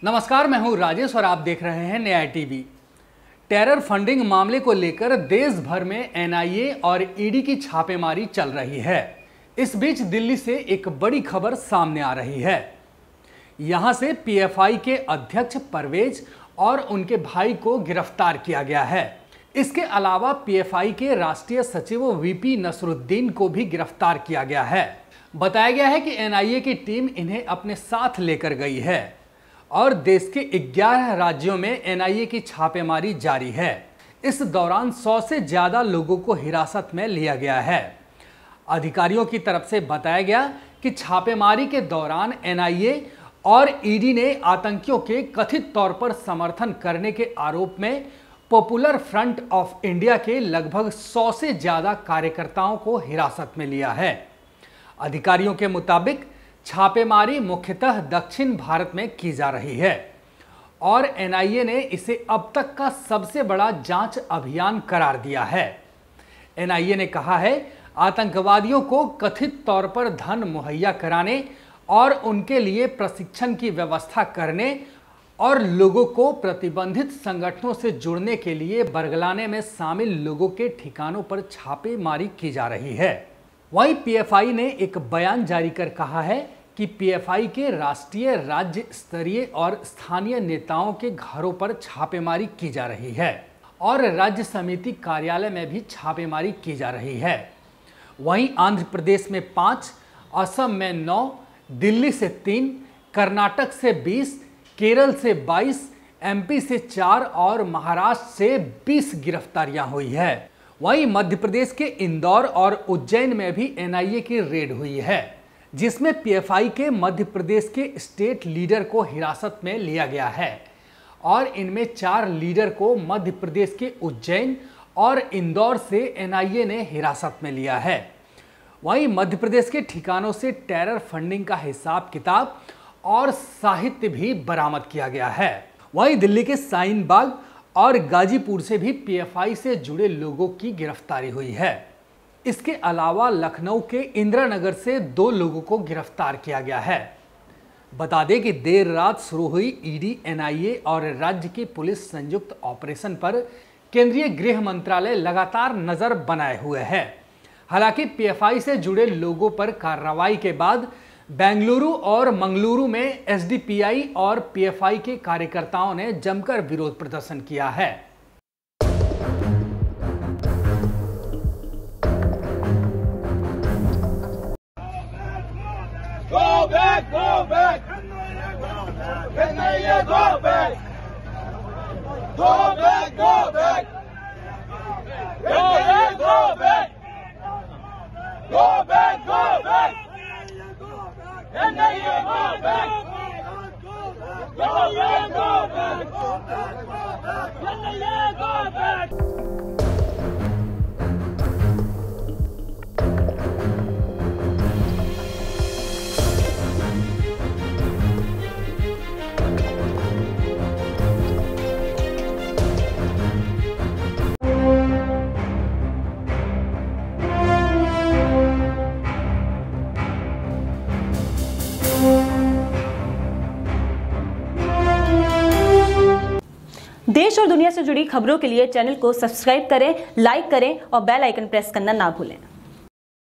नमस्कार, मैं हूं राजेश और आप देख रहे हैं न्याय टीवी। टेरर फंडिंग मामले को लेकर देश भर में एनआईए और ईडी की छापेमारी चल रही है। इस बीच दिल्ली से एक बड़ी खबर सामने आ रही है। यहां से पीएफआई के अध्यक्ष परवेज और उनके भाई को गिरफ्तार किया गया है। इसके अलावा पीएफआई के राष्ट्रीय सचिव वीपी नसरुद्दीन को भी गिरफ्तार किया गया है। बताया गया है कि एनआईए की टीम इन्हें अपने साथ लेकर गई है और देश के 11 राज्यों में एनआईए की छापेमारी जारी है। इस दौरान 100 से ज्यादा लोगों को हिरासत में लिया गया है। अधिकारियों की तरफ से बताया गया कि छापेमारी के दौरान एनआईए और ईडी ने आतंकियों के कथित तौर पर समर्थन करने के आरोप में पॉपुलर फ्रंट ऑफ इंडिया के लगभग 100 से ज्यादा कार्यकर्ताओं को हिरासत में लिया है। अधिकारियों के मुताबिक छापेमारी मुख्यतः दक्षिण भारत में की जा रही है और एनआईए ने इसे अब तक का सबसे बड़ा जांच अभियान करार दिया है। एनआईए ने कहा है, आतंकवादियों को कथित तौर पर धन मुहैया कराने और उनके लिए प्रशिक्षण की व्यवस्था करने और लोगों को प्रतिबंधित संगठनों से जुड़ने के लिए बरगलाने में शामिल लोगों के ठिकानों पर छापेमारी की जा रही है। वहीं पीएफआई ने एक बयान जारी कर कहा है कि पीएफआई के राष्ट्रीय, राज्य स्तरीय और स्थानीय नेताओं के घरों पर छापेमारी की जा रही है और राज्य समिति कार्यालय में भी छापेमारी की जा रही है। वहीं आंध्र प्रदेश में 5, असम में 9, दिल्ली से 3, कर्नाटक से 20, केरल से 22, एमपी से 4 और महाराष्ट्र से 20 गिरफ्तारियां हुई है। वहीं मध्य प्रदेश के इंदौर और उज्जैन में भी एनआईए की रेड हुई है, जिसमें पीएफआई के मध्य प्रदेश के स्टेट लीडर को हिरासत में लिया गया है और इनमें 4 लीडर को मध्य प्रदेश के उज्जैन और इंदौर से एनआईए ने हिरासत में लिया है। वहीं मध्य प्रदेश के ठिकानों से टेरर फंडिंग का हिसाब किताब और साहित्य भी बरामद किया गया है। वहीं दिल्ली के शाहीन बाग और गाजीपुर से भी पीएफआई से जुड़े लोगों की गिरफ्तारी हुई है। इसके अलावा लखनऊ के इंदिरा नगर से 2 लोगों को गिरफ्तार किया गया है। बता दें कि देर रात शुरू हुई ईडी, एनआईए और राज्य की पुलिस संयुक्त ऑपरेशन पर केंद्रीय गृह मंत्रालय लगातार नजर बनाए हुए है। हालांकि पीएफआई से जुड़े लोगों पर कार्रवाई के बाद बेंगलुरु और मंगलुरु में एसडीपीआई और पीएफआई के कार्यकर्ताओं ने जमकर विरोध प्रदर्शन किया है। Go back, go back. NIA, go back. Go back, go back. NIA, go back. Go back, go back. NIA, go back. Go back, go back. NIA, go back. देश और दुनिया से जुड़ी खबरों के लिए चैनल को सब्सक्राइब करें, लाइक करें और बेल आइकन प्रेस करना ना भूलें।